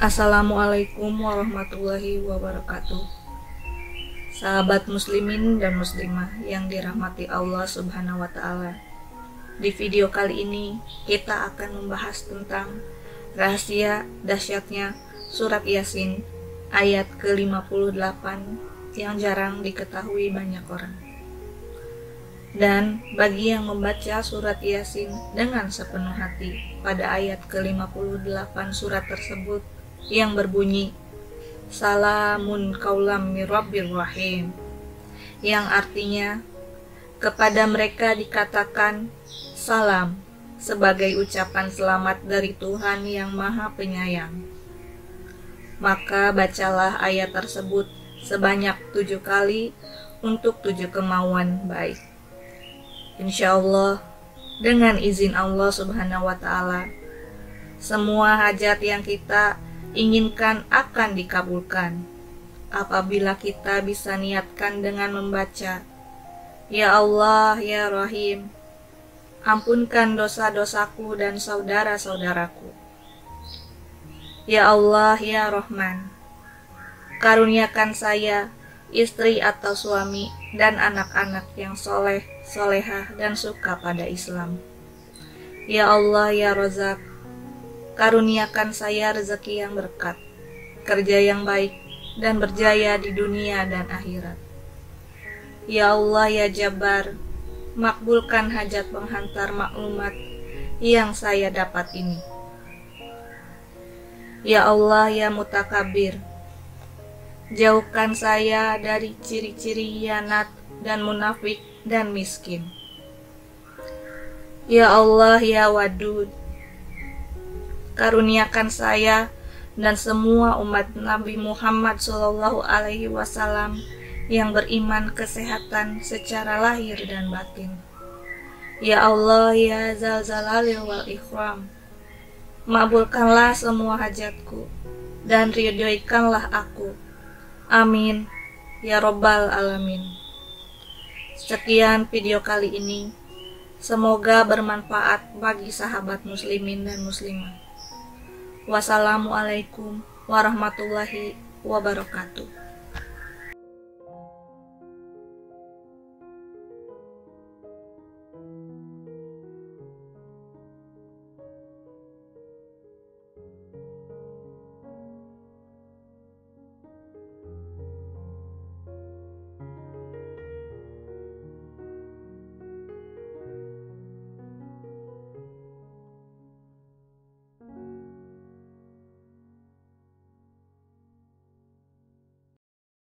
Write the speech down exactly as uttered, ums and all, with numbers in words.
Assalamualaikum warahmatullahi wabarakatuh. Sahabat muslimin dan muslimah yang dirahmati Allah Subhanahu wa Ta'ala, di video kali ini kita akan membahas tentang rahasia dahsyatnya surat Yasin ayat ke lima puluh delapan yang jarang diketahui banyak orang. Dan bagi yang membaca surat Yasin dengan sepenuh hati pada ayat ke lima puluh delapan surat tersebut yang berbunyi Salamun kaulam mir rabbir rahim, yang artinya kepada mereka dikatakan salam sebagai ucapan selamat dari Tuhan yang Maha Penyayang. Maka bacalah ayat tersebut sebanyak tujuh kali untuk tujuh kemauan baik. Insya Allah, dengan izin Allah Subhanahu wa Ta'ala, semua hajat yang kita inginkan akan dikabulkan apabila kita bisa niatkan dengan membaca Ya Allah, Ya Rahim, ampunkan dosa-dosaku dan saudara-saudaraku. Ya Allah, Ya Rahman, karuniakan saya istri atau suami dan anak-anak yang soleh, solehah dan suka pada Islam. Ya Allah, Ya Razak, karuniakan saya rezeki yang berkat, kerja yang baik, dan berjaya di dunia dan akhirat. Ya Allah, Ya Jabbar, makbulkan hajat penghantar maklumat yang saya dapat ini. Ya Allah, Ya Mutakabir, jauhkan saya dari ciri-ciri hianat dan munafik dan miskin. Ya Allah, Ya Wadud, karuniakan saya dan semua umat Nabi Muhammad shallallahu alaihi wasallam yang beriman kesehatan secara lahir dan batin. Ya Allah, Ya Zal Zalalil wal Ikram, makbulkanlah semua hajatku dan ridhoikanlah aku. Amin ya Rabbal Alamin. Sekian video kali ini, semoga bermanfaat bagi sahabat muslimin dan muslimah. Wassalamualaikum warahmatullahi wabarakatuh.